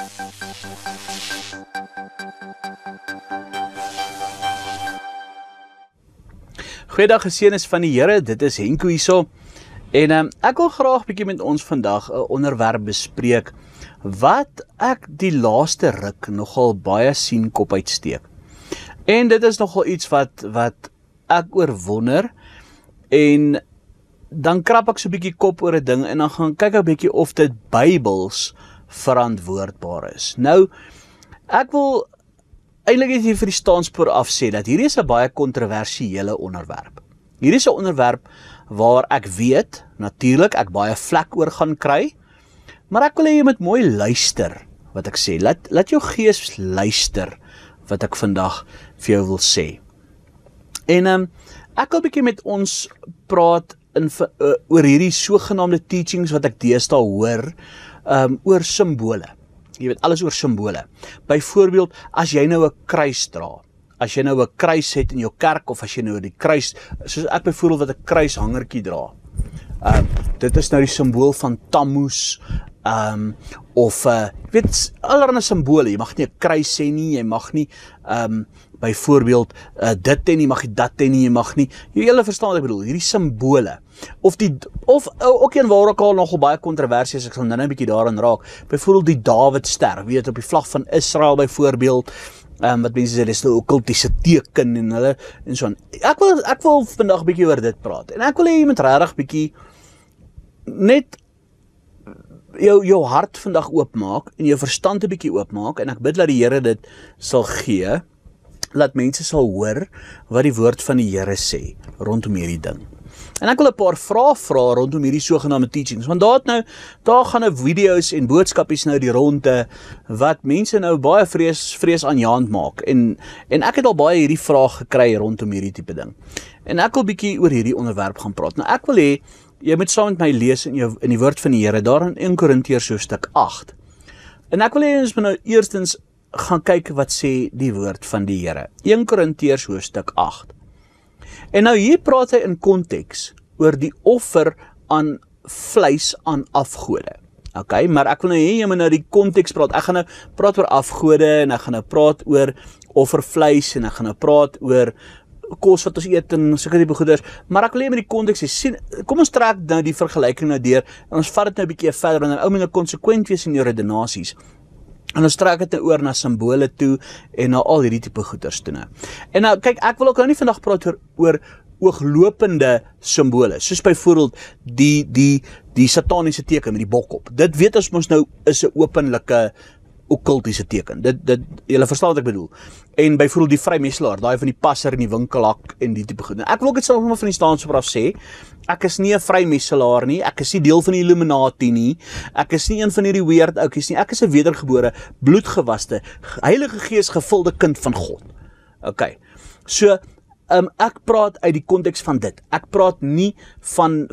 Goeiedag geseënes van die Here, dit is Henko hierso. En ek wil graag bietjie met ons vandag 'n onderwerp bespreek wat ek die laaste ruk nogal baie sien kop uitsteek. En dit is nogal iets wat ek oor wonder, en dan krap ek so 'n bietjie kop oor 'n ding en dan gaan kyk ek 'n bietjie of dit Bybels verantwoordbaar is. Nou, ek wil eintlik net hier vir die staanspoor af sê dat hierdie is 'n baie kontroversiële onderwerp. Hierdie is 'n onderwerp waar ek weet, natuurlik, ek baie vlek oor gaan kry, maar ek wil hê jy moet mooi luister wat ek sê. Laat jou gees luister wat ek vandag vir jou wil sê. En ek wil 'n bietjie met ons praat oor hierdie sogenaamde teachings wat ek deesdae hoor, oor simbole. Jy weet, alles oor simbole. Byvoorbeeld, as jy nou 'n kruis dra, as jy nou 'n kruis het in jou kerk, of as jy nou die kruis, soos ek byvoorbeeld wat 'n kruishangertjie dra, dit is nou die simbool van Tammuz, of jy weet, allerlei simbole. Jy mag nie 'n kruis hê nie, jy mag nie byvoorbeeld dit hê nie, mag jy dat hê nie, jy mag nie, julle verstaan wat ek bedoel, hierdie simbole, of ook een waar ook al nogal baie kontroversie is, ek sal nou 'n bietjie daarin raak, byvoorbeeld die Dawidster, weet, op die vlag van Israel byvoorbeeld, wat mense sê, dis 'n okkultiese teken en so aan. Ek wil vandag 'n bietjie oor dit praat, en ek wil hê jy moet regtig bietjie net jou hart vandag oopmaak, en jou verstand 'n bietjie oopmaak, en ek bid dat die Here dit sal gee, dat mense sal hoor wat die woord van die Here sê rondom hierdie ding. En ek wil 'n paar vrae vra rondom hierdie sogenaamde teachings, want daar gaan nou video's en boodskapies nou die ronde, wat mense nou baie vrees aanjaend maak, en ek het al baie hierdie vrae gekry rondom hierdie tipe ding. En ek wil bietjie oor hierdie onderwerp gaan praat. Nou ek wil hê, jy moet saam met my lees in die woord van die Here, daar in 1 Korintiërs hoofstuk 8. En ek wil hê ons moet nou eerstens gaan kyk wat sê die woord van die Here. 1 Korintiërs hoofstuk 8. En nou hier praat hy in konteks oor die offer aan vleis aan afgode. Okay, maar ek wil nou hê jy moet nou die konteks praat. Ek gaan nou praat oor afgode, en ek gaan nou praat oor offervleis, en ek gaan nou praat oor kos wat ons eet en sulke tipe goeders, maar ek wil hê met die konteks sien, kom ons trek nou die vergelyking nou deur, en ons vat dit nou 'n bietjie verder, en ou moet nou konsekwent wees in jou redenasies. En ons trek dit nou oor na simbole toe, en na al hierdie tipe goeders toe nou. En nou, kyk, ek wil ook nou nie vandag praat oor ooglopende simbole, soos byvoorbeeld die sataniese teken met die bokkop. Dit weet ons mos nou is 'n openlike okkultiese teken. Julle verstaan wat ek bedoel. En byvoorbeeld die vrymesselaar, daai van die passer in die winkelhak en die tipe goed. Ek wil ook dit self maar van die staanspoor af sê, ek is nie 'n vrymesselaar nie, ek is nie deel van die Illuminati nie, ek is nie een van hierdie weird ouetjies nie, ek is 'n wedergebore, bloedgewaste, Heilige Gees gevulde kind van God. Okay. So, ek praat uit die konteks van dit. Ek praat nie van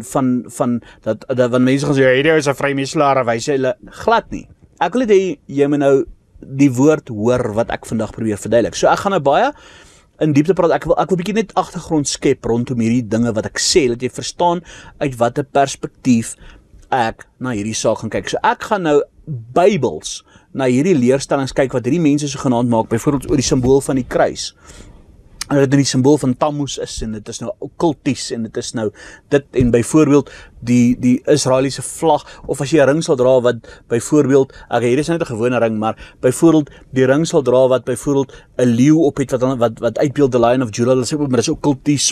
dat mense gaan sê, hierdie is 'n vrymesselaar, wys hulle glad nie. Ek wil hê jy moet nou die woord hoor wat ek vandag probeer verduidelik. So ek gaan nou baie in diepte praat. Ek wil bietjie net agtergrond skep rondom hierdie dinge wat ek sê, dat jy verstaan uit watter perspektief ek na hierdie saak gaan kyk. So ek gaan nou Bybels na hierdie leerstellings kyk wat hierdie mense so genaamd maak, byvoorbeeld oor die simbool van die kruis. En dit die simbool van Tammuz is, en dit is nou okkulties, en dit is nou dit, en byvoorbeeld die Israeliese vlag, of as jy 'n ring sal dra wat byvoorbeeld, hier is net 'n gewone ring, maar byvoorbeeld die ring sal dra wat byvoorbeeld 'n leeu op het wat uitbeeld the Lion of Judah, maar dis okkulties,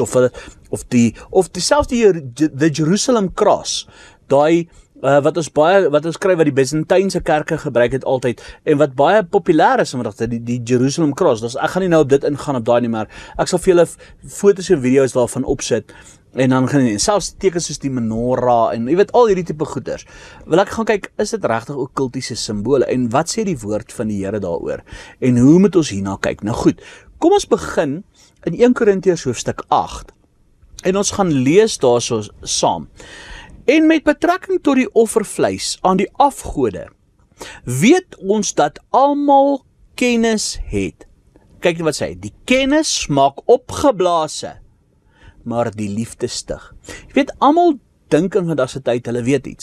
of selfs die Jerusalem Cross, daai wat ons kry wat die Byzantynse kerke gebruik het altyd, en wat baie populêr is vandag, die Jerusalem Cross. Dus ek gaan nie nou op dit ingaan op daai nie, maar ek sal vir julle foto's en video's daarvan opsit, en dan gaan jy selfs tekens soos die menorah, en jy weet al hierdie tipe goeders. Wil ek gaan kyk, is dit regtig okkultiese simbole, en wat sê die woord van die Here daaroor, en hoe moet ons hierna kyk? Nou goed, kom ons begin in 1 Korintiërs hoofstuk 8, en ons gaan lees daarso saam. En met betrekking tot die offervleis aan die afgode, weet ons dat almal kennis het. Kyk wat sê hy, die kennis maak opgeblaase, maar die liefde stig. Jy weet, almal dink in vandag se tyd, hulle weet iets.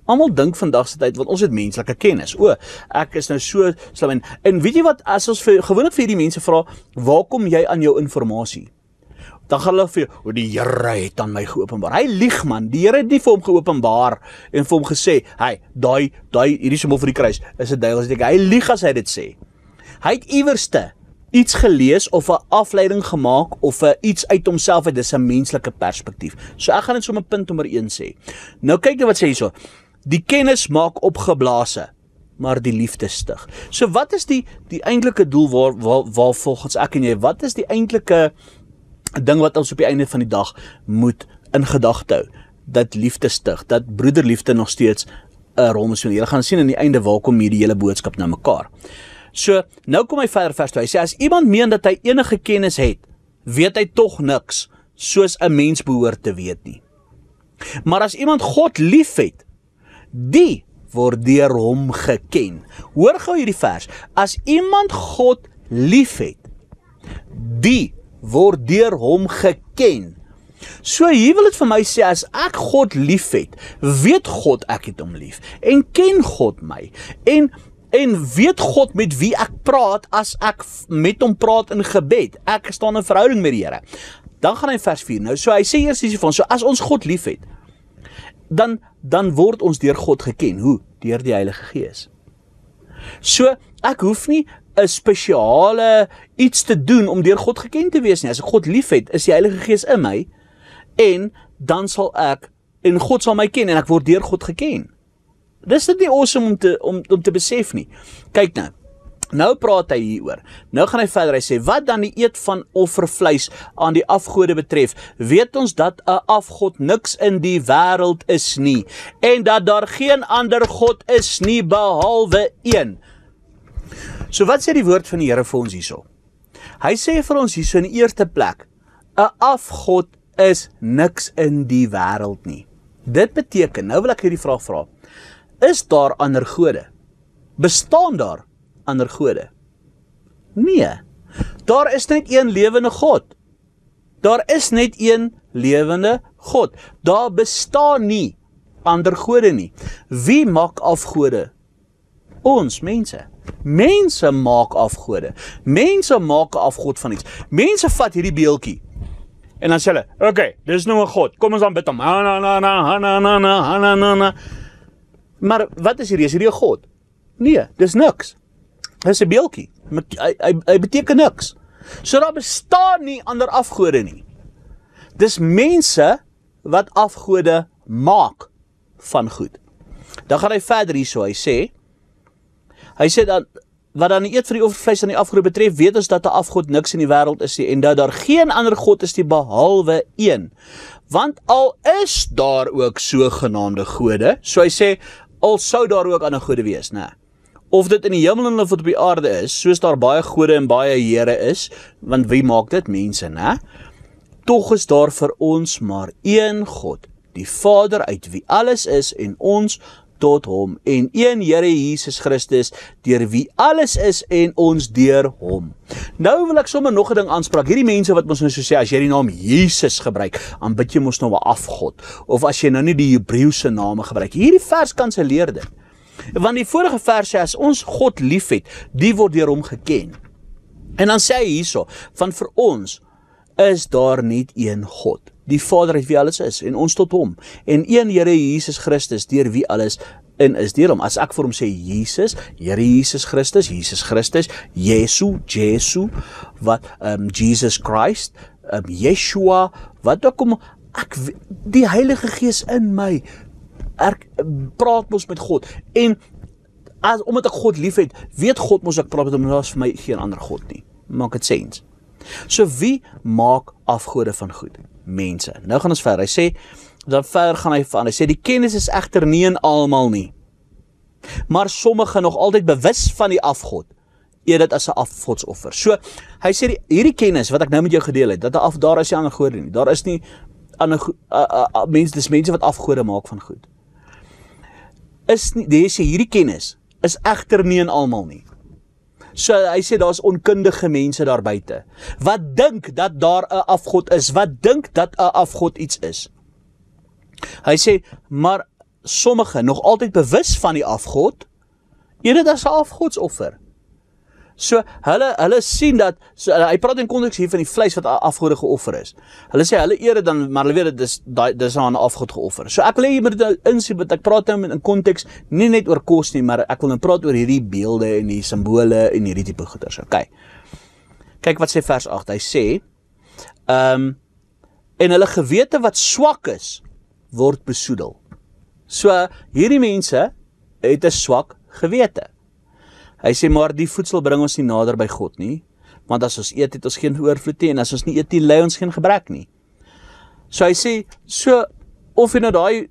Almal dink vandag se tyd, want ons het menslike kennis. O, ek is nou so slim. En weet jy wat, as ons gewoonlik vir hierdie mense vra, waar kom jy aan jou inligting? Dan gaan hulle vir jou, die Here het aan my geopenbaar. Hy lieg man, die Here het nie vir hom geopenbaar en vir hom gesê, hey, daai hierdie symbool vir die kruis is 'n duiwels teken. Hy lieg as hy dit sê. Hy het iewerste iets gelees of 'n afleiding gemaak of iets uit homself uit, dis 'n menslike perspektief. So ek gaan dit sommer punt nommer 1 sê. Nou kyk jy wat sê hierso. Die kennis maak opgeblaase, maar die liefde stig. So wat is die eintlike doel waar volgens ek en jy, wat is die eintlike ding wat ons op die einde van die dag moet in gedagte hou? Dat liefde stig, dat broederliefde nog steeds 'n rol moet speel. Julle gaan sien aan die einde waar kom hierdie hele boodskap na mekaar. So, nou kom hy verder vers 2. Hy sê, as iemand meen dat hy enige kennis het, weet hy tog niks, soos 'n mens behoort te weet nie. Maar as iemand God liefhet, die word deur hom geken. Hoor gou hierdie vers. As iemand God liefhet, die word deur hom geken. So hier wil dit vir my sê, as ek God liefhet, weet God ek het hom lief, en ken God my, en weet God met wie ek praat as ek met hom praat in gebed. Ek staan in verhouding met die Here. Dan gaan hy vers 4 nou. So hy sê eers hiervan, so as ons God liefhet, dan word ons deur God geken. Hoe? Deur die Heilige Gees. So ek hoef nie 'n spesiale iets te doen om deur God geken te wees nie. As ek God liefhet, is die Heilige Gees in my, en dan sal ek, en God sal my ken, en ek word deur God geken. Dis dit nie awesome om te besef nie. Kyk nou. Nou praat hy hieroor. Nou gaan hy verder, hy sê, wat dan die eet van offervleis aan die afgode betref, weet ons dat 'n afgod niks in die wêreld is nie, en dat daar geen ander God is nie behalwe een. So wat sê die woord van die Here vir ons hierso? Hy sê vir ons hierso in die eerste plek, 'n afgod is niks in die wêreld nie. Dit beteken, nou wil ek hierdie vraag vra, is daar ander gode? Bestaan daar ander gode? Nee, daar is net een lewende God. Daar is net een lewende God. Daar bestaan nie ander gode nie. Wie maak afgode? Ons mense. Mense maak afgode. Mense maak 'n afgod van iets. Mense vat hierdie beeltjie en dan sê hulle, okay, dis nou 'n God. Kom ons aan bid hom. Maar wat is hierdie? Is hierdie 'n God? Nee, dis niks. Dis 'n beeltjie. Hy beteken niks. So daar bestaan nie ander afgode nie. Dis mense wat afgode maak van goed. Dan gaan hy verder hierso. Hy sê dan, wat dan die eet van die offervleis aan die afgode betref, weet ons dat 'n afgod niks in die wêreld is nie, en dat daar geen ander God is nie behalwe een. Want al is daar ook sogenaamde gode, so hy sê, al sou daar ook ander gode wees, né? Of dit in die hemel en of dit op die aarde is, soos daar baie gode en baie here is, want wie maak dit? Mense, né? Tog is daar vir ons maar een God, die Vader uit wie alles is en ons tot hom, en een Here Jesus Christus, deur wie alles is en ons deur hom. Nou wil ek sommer nog 'n ding aanspraak. Hierdie mense wat ons nou so sê, as jy die naam Jesus gebruik, dan bid jy mos nou 'n afgod, of as jy nou nie die Hebreëse name gebruik. Hierdie vers kanselleer dit. Want die vorige vers sê, as ons God liefhet, die word deur hom geken. En dan sê hy hierso, van vir ons is daar net een God, die Vader uit wie alles is, en ons tot hom, en een Here Jesus Christus, deur wie alles en is deur hom. As ek vir hom sê Jesus, Here Jesus Christus, Jesu, wat Jesus Christ, Yeshua, wat ook om, die Heilige Gees in my, ek praat mos met God, en omdat ek God lief het, weet God mos ek praat met hom, en daar is vir my geen ander God nie. Maak het sens? So wie maak afgode van goed? Mense. Nou gaan ons verder. Hy sê, dan verder gaan hy van, hy sê, die kennis is egter nie in almal nie, maar sommige nog altyd bewus van die afgod, eet dit as 'n afgodsoffer. So, hy sê, hierdie kennis wat ek nou met jou gedeel het, dat daar is nie ander gode nie, daar is nie ander mense, dis mense wat afgode maak van goed. Hy sê, hierdie kennis is egter nie in almal nie. So hy sê, daar is onkundige mense daar buite, wat dink dat daar 'n afgod is, wat dink dat 'n afgod iets is. Hy sê, maar sommige nog altyd bewus van die afgod, eet dit as 'n afgodsoffer. So, hulle sien dat, hy praat in konteks hier van die vleis wat afgode geoffer is. Hulle sê, hulle eer dit dan, maar hulle weet dit is aan 'n afgod geoffer. So ek wil hê jy moet dit insien, want ek praat nou in konteks, nie net oor kos nie, maar ek wil nou praat oor hierdie beelde en die simbole en hierdie tipe goeders. Okay. Kyk wat sê vers 8, hy sê, en hulle gewete wat swak is, word besoedel. So, hierdie mense het 'n swak gewete. Hy sê, maar die voedsel bring ons nie nader by God nie, want as ons eet, het ons geen oorvloed nie, en as ons nie eet nie, ly ons geen gebrek nie. So hy sê, so, of jy nou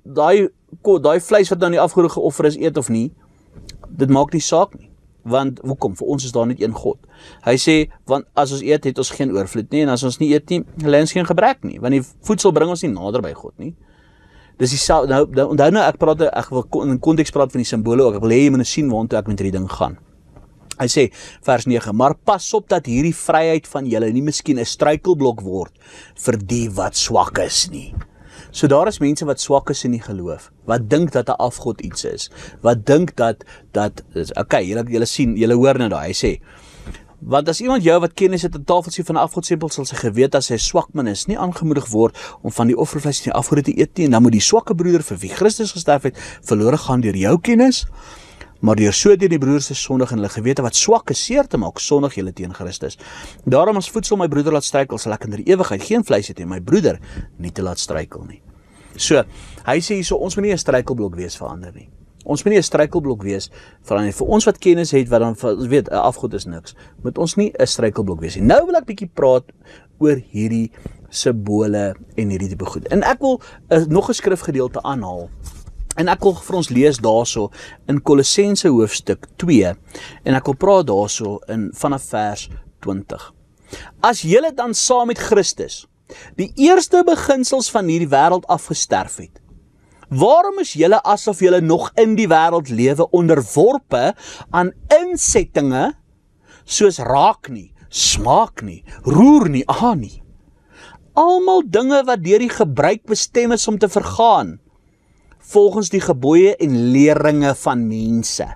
daai vleis wat nou in die afgode geoffer is, eet of nie, dit maak nie saak nie. Want, hoekom? Vir ons is daar net een God. Hy sê, want as ons eet, het ons geen oorvloed nie, en as ons nie eet nie, ly ons geen gebrek nie, want die voedsel bring ons nie nader by God nie. Dis dieselfde, onthou nou, ek wil in konteks praat van die simbole ook, ek wil hê jy moet sien waantoe ek met hierdie ding gaan. Hy sê, vers 9, maar pas op dat hierdie vryheid van julle nie miskien 'n struikelblok word vir die wat swak is nie. So daar is mense wat swak is in die geloof, wat dink dat 'n afgod iets is, wat dink dat okay, julle sien, julle hoor nou daai, hy sê, want as iemand jou wat kennis het 'n tafeltjie van 'n afgodstempel sal sy gewete as hy swak man is, nie aangemoedig word om van die offervleis en die afgode te eet nie, en dan moet die swakke broeder vir wie Christus gesterf het, verlore gaan deur jou kennis, maar deur so teen die broers te sondig en hulle gewete wat swak is seer te maak, sondig julle teen Christus. Daarom as voedsel my broeder laat struikel, sal ek in die ewigheid geen vleis eet en my broeder nie te laat struikel nie. So, hy sê hierso, ons moet nie 'n struikelblok wees vir ander nie. Ons moet nie 'n struikelblok wees vir ander nie. Vir ons wat kennis het, wat dan weet, 'n afgod is niks, moet ons nie 'n struikelblok wees nie. Nou wil ek bietjie praat oor hierdie simbole en hierdie tipe goed. En ek wil nog 'n skrifgedeelte aanhaal. En ek wil vir ons lees daarso in Kolossense hoofstuk 2 en ek wil praat daarso vanaf vers 20. As julle dan saam met Christus die eerste beginsels van hierdie wêreld afgesterf het, waarom is julle asof julle nog in die wêreld lewe onderworpe aan insettinge soos raak nie, smaak nie, roer nie, aan nie. Almal dinge wat deur die gebruik bestem is om te vergaan, volgens die gebooie en leringe van mense,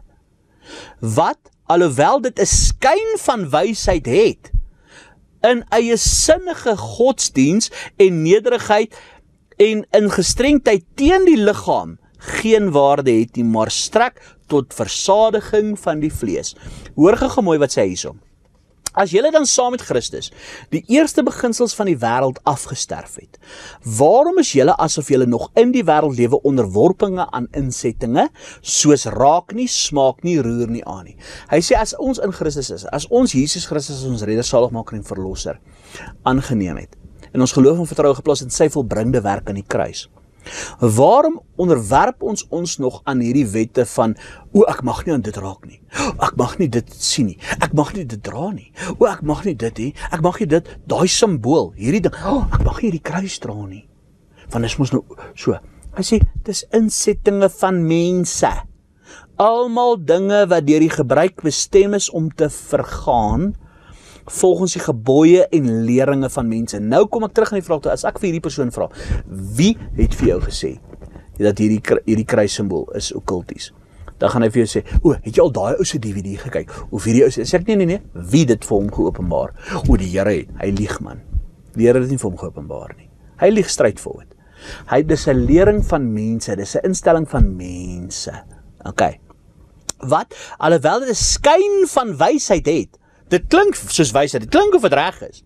wat, alhoewel dit 'n skyn van wysheid het, in eie sinnige godsdiens en nederigheid en in gestrengdheid teen die liggaam geen waarde het nie, maar strek tot versadiging van die vlees. Hoor gou mooi wat sê hy hierso. As julle dan saam met Christus die eerste beginsels van die wêreld afgesterf het, waarom is julle asof julle nog in die wêreld lewe onderworpinge aan insettinge, soos raak nie, smaak nie, roer nie, aan nie. Hy sê as ons in Christus is, as ons Jesus Christus as ons redder, saligmaker en verlosser aangeneem het, en ons geloof en vertroue geplaas in sy volbringde werk aan die kruis, waarom onderwerp ons nog aan hierdie wette van, ek mag nie aan dit raak nie, ek mag nie dit sien nie, ek mag nie dit dra nie, ek mag nie dit nie, ek mag nie dit, daai simbool, hierdie ding, ek mag nie hierdie kruis dra nie, want dit mos nou so. Hy sê, dis insettinge van mense, almal dinge wat deur die gebruik bestem is om te vergaan, volgens die gebooie en leringe van mense. Nou kom ek terug aan die vraag toe, as ek vir hierdie persoon vra, wie het vir jou gesê dat hierdie kruissymbool is okkulties? Dan gaan hy vir jou sê, het jy al daai ou se DVD gekyk? Of hierdie ou se, sê ek nee, wie dit vir hom geopenbaar? Die Here het, hy lieg man. Die Here het dit nie vir hom geopenbaar nie. Hy lieg straightforward. Dis 'n lering van mense, dis 'n instelling van mense. Okay. Wat? Alhoewel dit 'n skyn van wysheid het, dit klink soos wysheid, dit klink of dit reg is.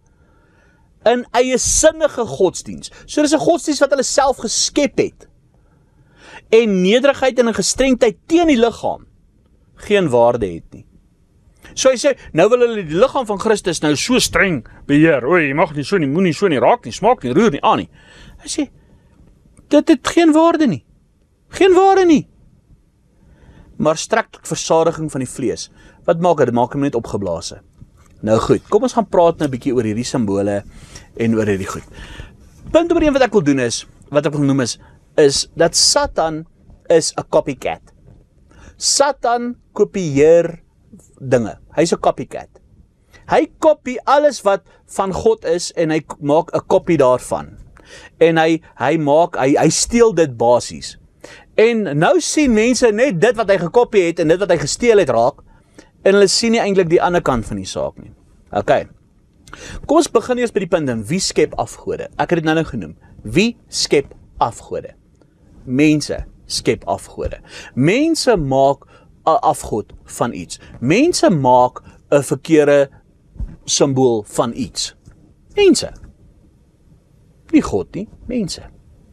In eie sinnige godsdiens. So dis 'n godsdiens wat hulle self geskep het. En nederigheid en 'n gestrengdheid teen die liggaam geen waarde het nie. So hy sê, nou wil hulle die liggaam van Christus nou so streng beheer. Jy mag nie so nie, moenie so nie, raak nie, smaak nie, roer nie, aan nie. Hy sê, dit het geen waarde nie. Geen waarde nie. Maar strek tot versadiging van die vlees. Wat maak dit? Dit maak hom net opgeblaase. Nou goed, kom ons gaan praat nou 'n bietjie oor hierdie simbole en oor hierdie goed. Punt nommer 1 wat ek wil doen is, wat ek wil noem is dat Satan is 'n copycat. Satan kopieer dinge. Hy's 'n copycat. Hy kopie alles wat van God is en hy maak 'n kopie daarvan. En hy steel dit basies. En nou sien mense net dit wat hy gekopie het en dit wat hy gesteel het raak, en hulle sien nie eintlik die ander kant van die saak nie. OK. Kom ons begin eers by die punt in, wie skep afgode? Ek het dit nou genoem. Wie skep afgode? Mense skep afgode. Mense maak 'n afgod van iets. Mense maak 'n verkeerde simbool van iets. Mense. Nie God nie, mense.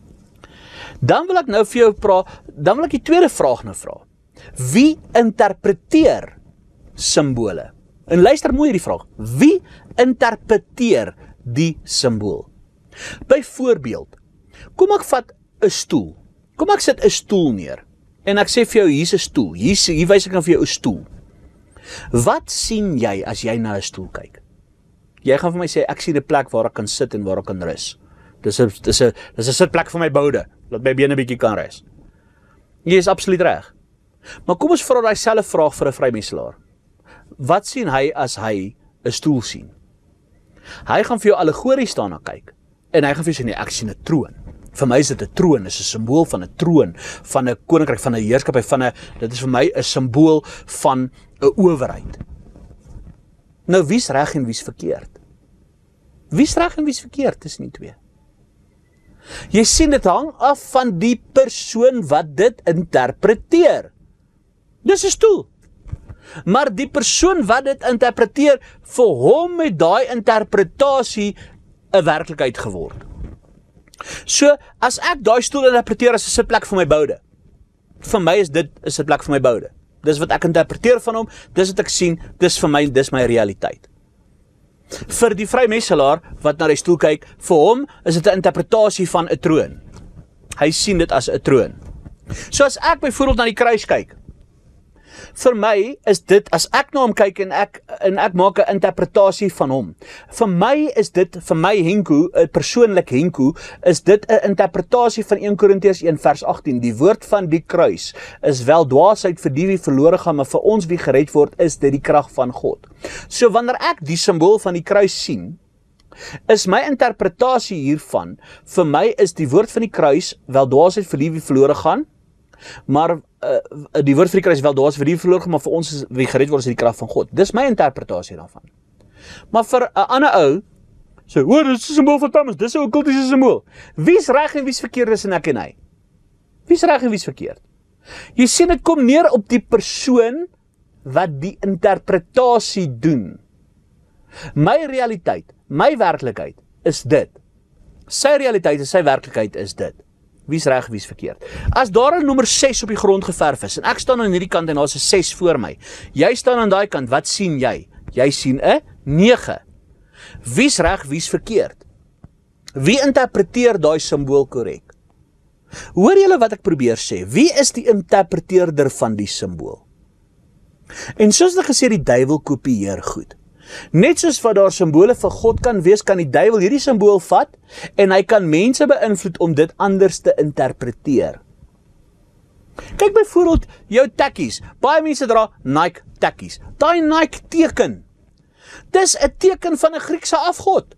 Dan wil ek nou vir jou dan wil ek die tweede vraag nou vra. Wie interpreteer simbole? En luister mooi hierdie vraag. Wie interpreteer die simbool? Byvoorbeeld, kom ek vat 'n stoel. Kom ek sit 'n stoel neer en ek sê vir jou, hier's 'n stoel. Hier wys ek nou vir jou 'n stoel. Wat sien jy as jy na 'n stoel kyk? Jy gaan vir my sê, ek sien 'n plek waar ek kan sit en waar ek kan rus. Dis 'n sitplek vir my boude, laat my bene 'n bietjie kan rus. Jy is absoluut reg. Maar kom ons vra daai selfde vraag vir 'n vrymeselaar. Wat sien hy as hy 'n stoel sien? Hy gaan vir jou allegories daarna kyk en hy gaan vir jou sê, nee, ek sien 'n troon. Vir my is dit 'n troon, is 'n simbool van 'n troon, van 'n koninkryk, van 'n heerskappy, dit is vir my 'n simbool van 'n owerheid. Nou, wie's reg en wie's verkeerd? Wie's reg en wie's verkeerd tussen die twee? Jy sien, dit hang af van die persoon wat dit interpreteer. Dis 'n stoel. Maar die persoon wat dit interpreteer, vir hom het daai interpretasie 'n werklikheid geword. So, as ek daai stoel interpreteer as 'n sitplek vir my boude, vir my is dit 'n sitplek vir my boude. Dis wat ek interpreteer van hom, dis wat ek sien, dis vir my, dis my realiteit. Vir die vrymeselaar wat na die stoel kyk, vir hom is dit 'n interpretasie van 'n troon. Hy sien dit as 'n troon. So as ek byvoorbeeld na die kruis kyk, vir my is dit, as ek na hom kyk en ek maak 'n interpretasie van hom. Vir my Henko, 'n persoonlik Henko, is dit 'n interpretasie van 1 Korintiërs 1 vers 18. Die woord van die kruis is wel dwaasheid vir die wie verlore gaan, maar vir ons wie gered word, is dit die krag van God. So wanneer ek die simbool van die kruis sien, is my interpretasie hiervan, vir my is die woord van die kruis wel dwaasheid vir die wie verlore gaan, maar die woord vir die kruis wel dwaasheid vir die wie verlore gaan, maar vir ons wie gered word, is die krag van God. Dis my interpretasie daarvan. Maar vir 'n ander ou sê, "O, dis 'n simbool van Thomas, dis 'n okkultiese simbool." Wie's reg en wie's verkeerd tussen ek en hy? Wie's reg en wie's verkeerd? Jy sien, dit kom neer op die persoon wat die interpretasie doen. My realiteit, my werklikheid is dit. Sy realiteit en sy werklikheid is dit. Wie's reg, wie's verkeerd? As daar 'n nommer 6 op die grond geverf is en ek staan aan hierdie kant en daar's 'n 6 voor my. Jy staan aan daai kant, wat sien jy? Jy sien 'n 9. Wie's reg, wie's verkeerd? Wie interpreteer daai simbool korrek? Hoor julle wat ek probeer sê? Wie is die interpreteerder van die simbool? En soos ek gesê, die duiwel kopieer goed. Net soos wat daar simbole vir God kan wees, kan die duiwel hierdie simbool vat en hy kan mense beïnvloed om dit anders te interpreteer. Kyk byvoorbeeld jou tekkies. Baie mense dra Nike tekkies. Daai Nike teken, dis 'n teken van 'n Griekse afgod.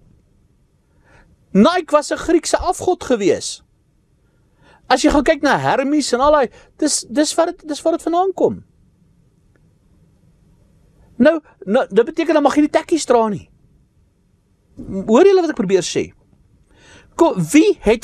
Nike was 'n Griekse afgod gewees. As jy gaan kyk na Hermes en al daai, dis waar dit vandaan kom. Nou, dit beteken dan mag jy die tekkies dra nie. Hoor julle wat ek probeer sê? Kom, wie het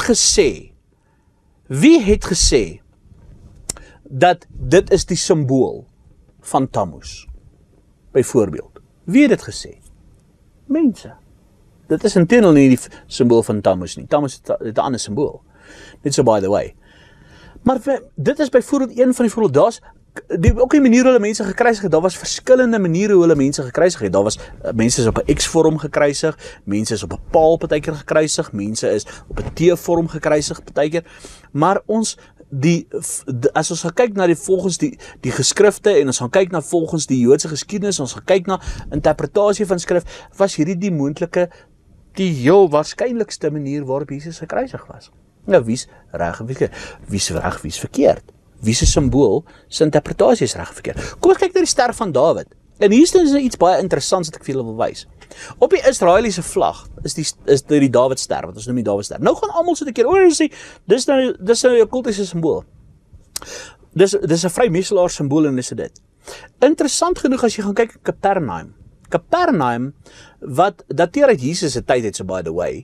gesê dat dit is die simbool van Tammuz? Byvoorbeeld. Wie het dit gesê? Mense. Dit is intendeel nie die simbool van Tammuz nie. Tammuz het 'n ander simbool. Net so by the way. Maar dit is byvoorbeeld een van die voorbeelde. Daar's ook die manier hoe hulle mense gekruisig het. Daar was verskillende maniere hoe hulle mense gekruisig het. Daar was mense is op 'n X-vorm gekruisig, mense is op 'n paal partykeer gekruisig, mense is op 'n T-vorm gekruisig partykeer. Maar as ons gaan kyk na volgens die geskrifte en ons gaan kyk na volgens die Joodse geskiedenis, ons gaan kyk na interpretasie van skrif, was hierdie die heel waarskynlikste manier waarop Jesus gekruisig was. Nou, wie's reg en wie's verkeerd? Wie se simbool se interpretasie is reg of verkeerd? Kom ons kyk na die ster van Dawid. En hier is nou iets baie interessants wat ek vir julle wil wys. Op die Israeliese vlag is die Dawidster, wat ons noem die Dawidster. Nou gaan almal so 'n keer, dis nou 'n kultiese simbool. Dis 'n vrymeselaar simbool en dis dit. Interessant genoeg as jy gaan kyk in Capernaum. Capernaum, wat dateer uit Jesus se tyd het, so by the way,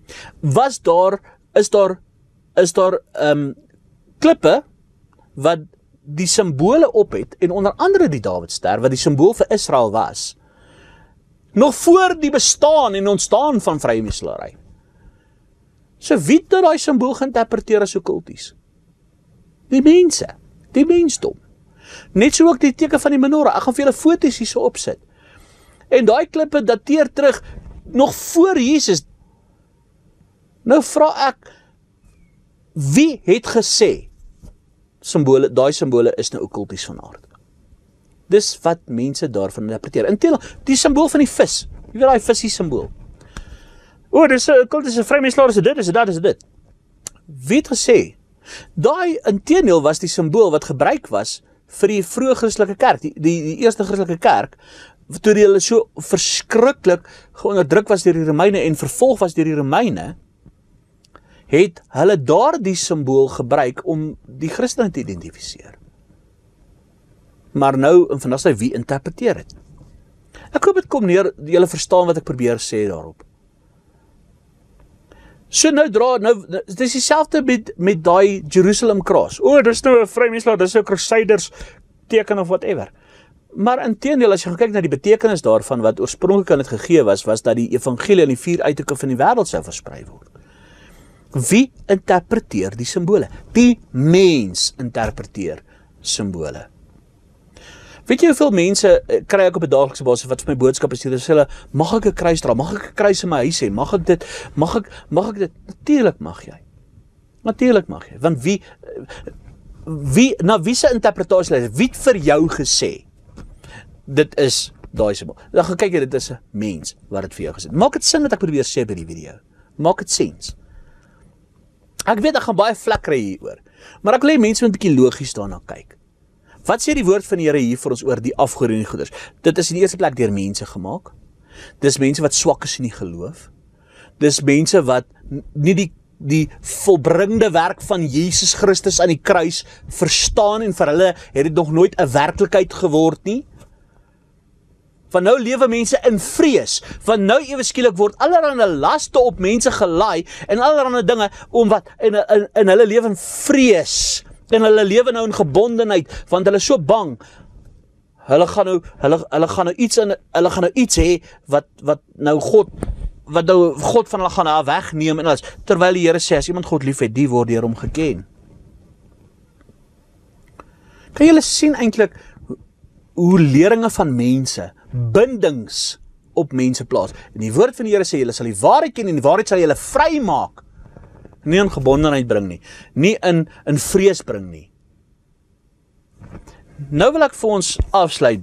is daar klippe wat die simbole op het, en onder andere die Dawidster, wat die simbool vir Israel was, nog voor die bestaan en ontstaan van vrymeselaarry. So wie het daai simbool geïnterpreteer as okkulties? Die mense, die mensdom. Net so ook die teken van die menorah. Ek gaan vir julle foto's hier so opsit. En daai klippe dateer terug nog voor Jesus. Nou vra ek, wie het gesê daai simbole is nou okkulties van aard? Dis wat mense daarvan interpreteer. Inteendeel, die simbool van die vis. Jy weet daai visie simbool. Dis 'n okkultiese vrymeselaar, is dit, is dit, is dit. Wie het gesê? Daai inteendeel was die simbool wat gebruik was vir die vroeë Christelike kerk, die eerste Christelike kerk, toe hulle so verskriklik geonderdruk was deur die Romeine en vervolg was deur die Romeine, het hulle daardie simbool gebruik om die Christene te identifiseer. Maar nou, en vandag sê, wie interpreteer het? Ek hoop dit kom neer, julle verstaan wat ek probeer sê daarop. So nou dis dieselfde met daai Jerusalem Cross. Dis nou 'n vrymeselaar, dis 'n Crusaders teken of whatever. Maar inteendeel, as jy gaan kyk na die betekenis daarvan, wat oorspronklik aan dit gegee was dat die evangelie aan die 4 uithoeke van die wêreld sou versprei word. Wie interpreteer die simbole? Die mens interpreteer simbole. Weet jy hoeveel mense kry ek op 'n daaglikse basis wat vir my boodskappe stuur? Hulle sê hulle, mag ek 'n kruis dra? Mag ek 'n kruis in my huis hê? Mag ek dit? Mag ek dit? Natuurlik mag jy. Natuurlik mag jy. Want na wie se interpretasie lê? Wie het vir jou gesê dit is daai simbool? Dan gaan kyk jy, dit is 'n mens wat dit vir jou gesê het. Maak dit sin wat ek probeer sê by die video? Maak dit sens? Ek weet ek gaan baie vlak kry hieroor, maar ek wil hê mense moet 'n bietjie logies daarna kyk. Wat sê die woord van die Here hier vir ons oor die afgode en die goeders? Dit is in die eerste plek deur mense gemaak. Dis mense wat swak is in die geloof. Dis mense wat nie die volbringde werk van Jesus Christus aan die kruis verstaan, en vir hulle het dit nog nooit 'n werklikheid geword nie. Van nou lewe mense in vrees. Van nou ewe skielik word allerlei laste op mense gelaai en allerlei dinge om wat in hulle lewe in vrees. En hulle lewe nou in gebondenheid, want hulle is so bang. Hulle gaan nou iets hê wat nou God van hulle gaan wegneem en alles. Terwyl die Here sê, as iemand God liefhet, die word deur hom geken. Kan julle sien eintlik hoe leringe van mense bindings op mense plaas? En die woord van die Here sê, julle sal die waarheid ken en die waarheid sal julle vry maak. Nie in gebondenheid bring nie. Nie in vrees bring nie. Nou wil ek vir ons afsluit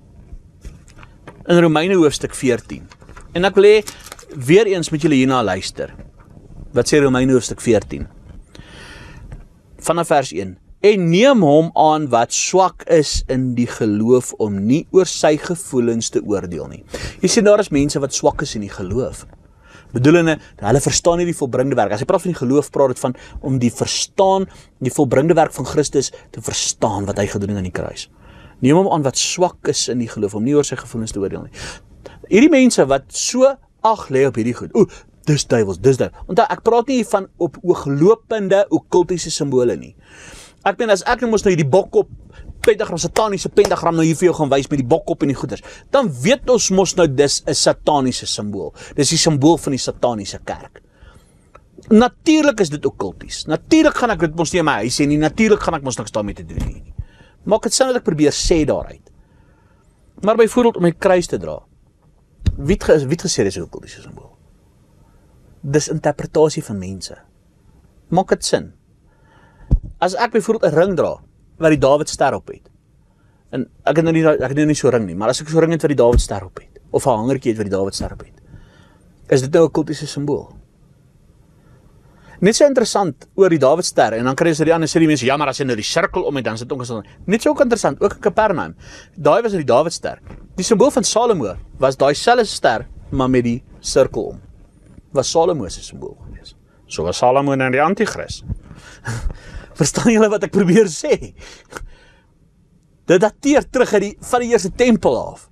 in Romeine hoofstuk 14. En ek wil hê, weer eens met julle hierna luister. Wat sê Romeine hoofstuk 14? Vanaf vers 1. En neem hom aan wat swak is in die geloof om nie oor sy gevoelens te oordeel nie. Jy sien, daar is mense wat swak is in die geloof. Bedoelende, hulle verstaan nie die volbringde werk. As jy praat van die geloof, praat dit van om die volbringde werk van Christus te verstaan wat hy gedoen het aan die kruis. Neem hom aan wat swak is in die geloof, om nie oor sy gevoelens te oordeel nie. Hierdie mense wat so ag lê op hierdie goed, dis duiwels, dis duiwels. Want ek praat nie van op ooglopende okkultiese simbole nie. Ek meen, as ek nou mos nou hierdie bokkop pentagram, sataniese pentagram nou hier vir jou gaan wys met die bokkop en die goeders, dan weet ons mos nou dis 'n sataniese simbool. Dis die simbool van die sataniese kerk. Natuurlik is dit okkulties. Natuurlik gaan ek dit mos nie in my huis hê nie. Natuurlik gaan ek mos niks daarmee te doen nie. Maak dit sin wat ek probeer sê daaruit. Maar byvoorbeeld om 'n kruis te dra. Wie het gesê dis 'n okkultiese simbool? Dis interpretasie van mense. Maak dit sin? As ek byvoorbeeld 'n ring dra wat die Dawidster op het. En ek het nou nie so ring nie, maar as ek so ring het wat die Dawidster op het, of 'n hangertjie het wat die Dawidster op het, is dit nou 'n okkultiese simbool. Net so interessant oor die Dawidster, en dan kry jy die ander sê die mense, ja, maar as jy nou die sirkel om het, dan is dit ongesond. Net so ook interessant, ook in Capernaum. Daai was die Dawidster. Die simbool van Salomo was daai selfde ster, maar met die sirkel om. Was Salomo se simbool gewees. So was Salomo nou die anti-kris. Verstaan julle wat ek probeer sê? Dit dateer terug uit van die eerste tempel af.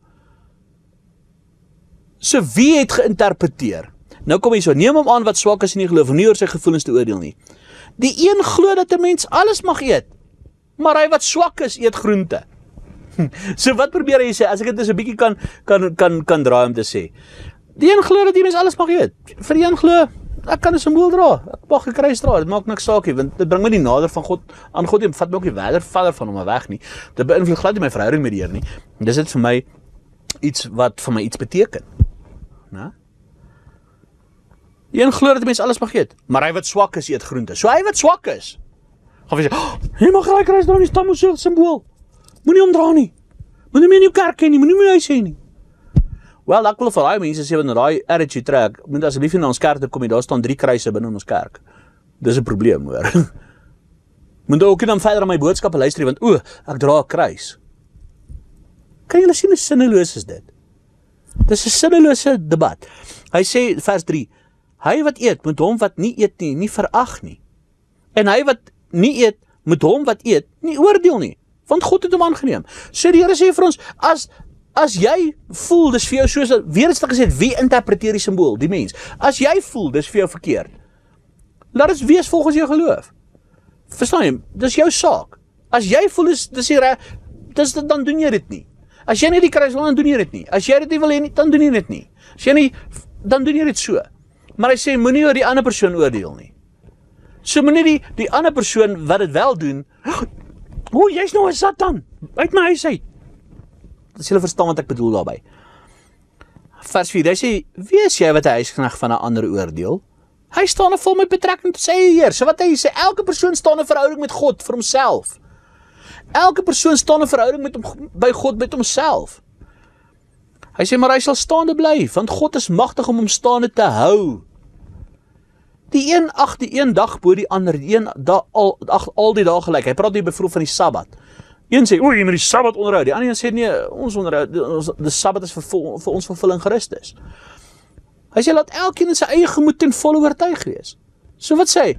So wie het geïnterpreteer? Nou kom hy so, neem hom aan wat swak is en nie geloof, nie oor sy gevoelens te oordeel nie. Die een glo dat 'n mens alles mag eet, maar hy wat swak is, eet groente. So wat probeer hy sê, as ek dit so 'n bietjie kan draai om te sê. Die een glo dat die mens alles mag eet. Vir die een glo, ek kan 'n simbool dra, ek mag 'n kruis dra, dit maak niks saak nie, want dit bring my nie nader van God, aan God, en vat my ook nie verder van hom weg nie. Dit beïnvloed glad nie my verhouding met die Here nie. Dis dit vir my iets wat vir my iets beteken. Né? Die een glo dat die mens alles mag eet, maar hy wat swak is, eet groente. So hy wat swak is, gaan vir sê, jy mag gelyk kruis dra, nie stam ons so simbool. Moenie hom dra nie. Moenie meer in jou kerk hê nie, moenie meer huis hê nie. Wel, ek wil vir daai mense sê wat in daai attitude trek, moet asseblief nie na ons kerk toe kom nie, daar staan 3 kruise binne in ons kerk. Dis 'n probleem, hoor. Moet ook nie dan verder aan my boodskappe luister, want ek dra 'n kruis. Kan julle sien hoe sinneloos is dit? Dis 'n sinnelose debat. Hy sê, vers 3, hy wat eet, moet hom wat nie eet nie verag nie. En hy wat nie eet, moet hom wat eet, nie oordeel nie, want God het hom aangeneem. So die Here sê vir ons, as jy voel, dis vir jou soos, weer eens gesê, wie interpreteer die simbool? Die mens. As jy voel, dis vir jou verkeerd, laat dit wees volgens jou geloof. Verstaan jy? Dis jou saak. As jy voel, dan doen jy dit nie. As jy nie die kruis wil, dan doen jy dit nie. As jy dit nie wil hê nie, dan doen jy dit nie. As jy nie, dan doen jy dit so. Maar hy sê, moenie oor die ander persoon oordeel nie. So moenie die ander persoon wat dit wel doen, jy's nou 'n Satan, uit my huis uit. As julle verstaan wat ek bedoel daarby. Vers 4, hy sê, wie is jy wat 'n huisknegt van 'n ander oordeel? Hy staan er vol met betrekking tot sy Heer. So wat hy sê, elke persoon staan 'n verhouding met God vir homself. Elke persoon staan 'n verhouding by God met homself. Hy sê, maar hy sal staande bly, want God is magtig om hom staande te hou. Die een ag die een dag bo die ander, die een al die dae gelyk. Hy praat hier byvoorbeeld van die Sabbat. Een sê, jy moet die Sabbat onderhou. Die ander een sê, nee, ons onderhou, die Sabbat is vir ons vervulling Christus. Hy sê, laat elkeen in sy eie gemoed ten volle oortuig wees. So wat sê hy?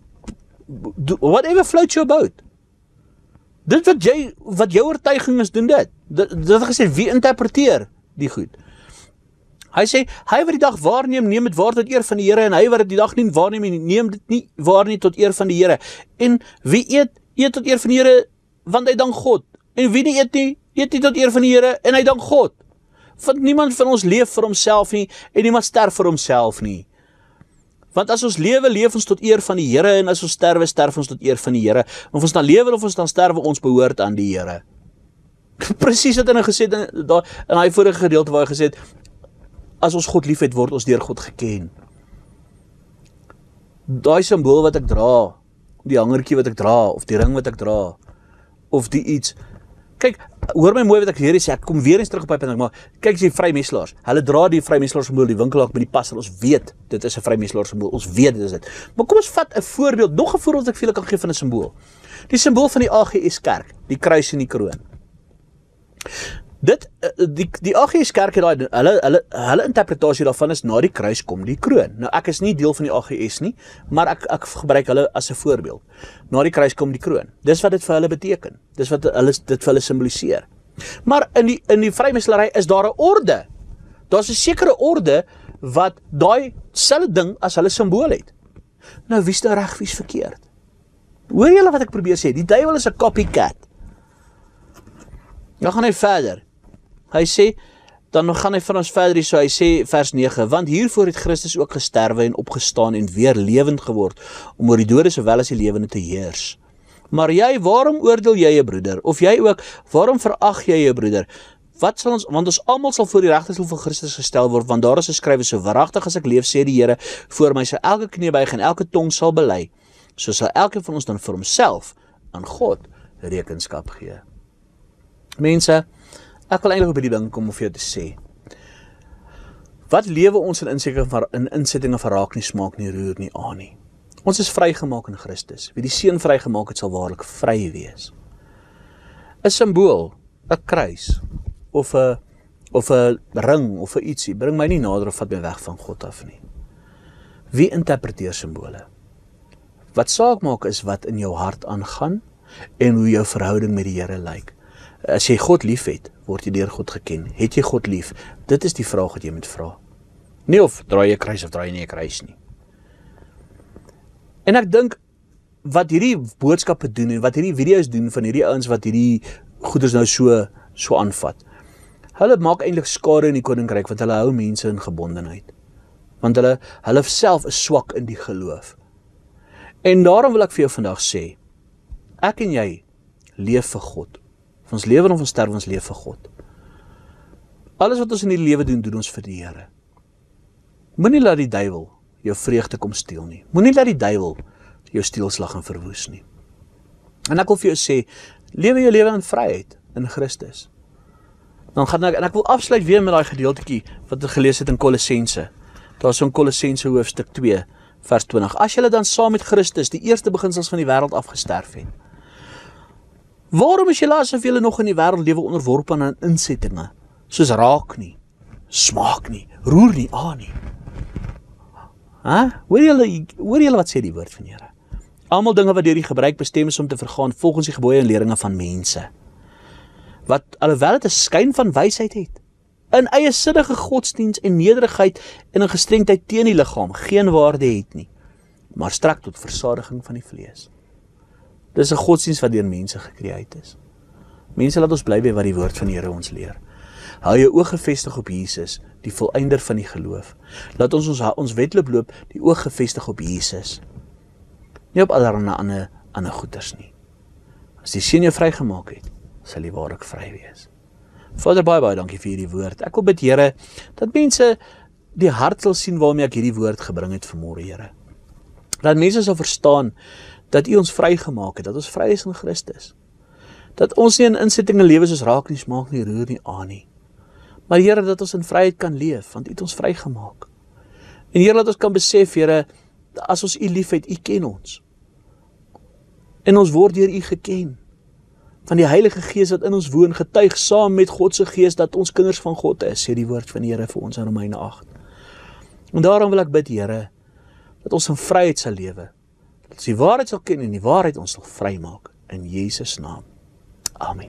Whatever floats your boat. Dit wat jou oortuiging is, doen dit. Dit het gesê, wie interpreteer die goed? Hy sê, hy wat die dag waarneem, neem dit waar tot eer van die Here, en hy wat die dag nie waarneem, neem dit nie waar nie tot eer van die Here. En wie eet tot eer van die Here, want hy dank God. En wie nie eet nie tot eer van die Here, en hy dank God. Want niemand van ons leef vir homself nie, en niemand sterf vir homself nie. Want as ons lewe, leef ons tot eer van die Here, en as ons sterwe, sterf ons tot eer van die Here. Of ons dan lewe of ons dan sterwe, ons behoort aan die Here. Presies wat hy gesê het in hy vorige gedeelte waar hy gesê het, as ons God lief het, word ons deur God geken. Daai simbool wat ek dra, die hangertjie wat ek dra, of die ring wat ek dra, of die iets. Kyk, hoor my mooi wat ek hier sê, ek kom weer eens terug op my punt, maar kyk as die vrymeselaars, hulle dra die vrymeselaar simbool, die winkelaar by die pas, en ons weet, dit is 'n vrymeselaar simbool, ons weet dit is dit. Maar kom ons vat 'n voorbeeld, nog 'n voorbeeld wat ek vir julle kan gee van 'n simbool. Die simbool van die AGS kerk, die kruis en die kroon. Die AGS kerk het hulle interpretasie daarvan is, na die kruis kom die kroon. Nou ek is nie deel van die AGS nie, maar ek gebruik hulle as 'n voorbeeld. Na die kruis kom die kroon. Dis wat dit vir hulle beteken. Dis wat dit vir hulle simboliseer. Maar in die vrymeselary is daar 'n orde. Daar's 'n sekere orde wat daai selfde ding as hulle simbool het. Nou wie's nou reg, wie's verkeerd? Hoor julle wat ek probeer sê? Die duiwel is 'n copycat. Nou gaan hy verder. Hy sê, dan gaan hy van ons verder, so hy sê vers 9, want hiervoor het Christus ook gesterwe en opgestaan en weer lewend geword, om oor die dode sowel as die lewende te heers. Maar jy, waarom oordeel jy jou broeder? Of jy ook, waarom verag jy jou broeder? Wat sal ons, want ons almal sal voor die regterstoel van Christus gestel word, want daar is geskrywe, so waaragtig as ek leef, sê die Here, voor my sal elke knie buig en elke tong sal bely. So sal elkeen van ons dan vir homself aan God rekenskap gee. Mense, ek wil eintlik op die ding kom om vir jou te sê. Wat lewe ons in insettinge van raak nie, smaak nie, roer nie, aan nie. Ons is vrygemaak in Christus. Wie die Seun vrygemaak het, sal waarlik vry wees. 'n Simbool, 'n kruis, of 'n ring, of 'n ietsie, bring my nie nader of vat my weg van God af nie. Wie interpreteer simbole? Wat saak maak is wat in jou hart aangaan en hoe jou verhouding met die Here lyk. As jy God lief het, word jy deur God geken. Het jy God lief? Dit is die vraag wat jy moet vra. Nie of draai jy kruis of draai jy nie 'n kruis nie. En ek dink wat hierdie boodskappe doen en wat hierdie video's doen van hierdie ouens wat hierdie goeders nou so aanvat. Hulle maak eintlik skade in die koninkryk want hulle hou mense in gebondenheid. Want hulle self is swak in die geloof. En daarom wil ek vir jou vandag sê, ek en jy leef vir God. Of ons lewe of ons sterf, ons leef vir God. Alles wat ons in die lewe doen, doen ons vir die Here. Moenie laat die duiwel jou vreugde kom steel nie. Moenie laat die duiwel jou steelslag en verwoes nie. En ek wil vir jou sê, lewe jou lewe in vryheid in Christus. Dan gaan ek wil afsluit weer met daai gedeeltjie wat ek gelees het in Kolossense. Daar is so in Kolossense hoofstuk 2 vers 20. As julle dan saam met Christus die eerste beginsels van die wêreld afgesterf het, waarom is julle asof julle nog in die wêreld lewe onderworpe aan insettinge, soos raak nie, smaak nie, roer nie, aan nie? Hoor julle wat sê die woord van Here? Almal dinge wat deur die gebruik bestem is om te vergaan volgens die gebooie en leringe van mense, wat alhoewel dit 'n skyn van wysheid het, in eie sinnige godsdiens en nederigheid en 'n gestrengdheid teen die liggaam geen waarde het nie, maar strek tot versadiging van die vlees. Dis 'n godsdiens wat deur mense gekreëerd is. Mense, laat ons bly by wat die woord van die Here ons leer. Hou jou oog gefestig op Jesus, die volëinder van die geloof. Laat ons wedloop loop, die oog gefestig op Jesus. Nie op allerlei ander goeders nie. As die Seun jou vrygemaak het, sal jy waarlik vry wees. Vader, baie dankie vir hierdie woord. Ek wil bid, Here, dat mense die hart sal sien waarmee ek hierdie woord gebring het vanmôre, Here. Dat mense sal verstaan dat U ons vrygemaak het, dat ons vry is in Christus. Dat ons nie in insettinge lewe soos raak nie, smaak nie, roer nie, aan nie. Maar Here, dat ons in vryheid kan leef, want U het ons vrygemaak. En Here, dat ons kan besef, Here, as ons U liefhet, U ken ons. En ons word deur U geken. Van die Heilige Gees wat in ons woon, getuig saam met God se Gees dat ons kinders van God is, sê die woord van die Here vir ons in Romeine 8. En daarom wil ek bid, Here, dat ons in vryheid sal lewe. Dat ons die waarheid sal ken en die waarheid ons sal vrymaak. In Jesus naam. Amen.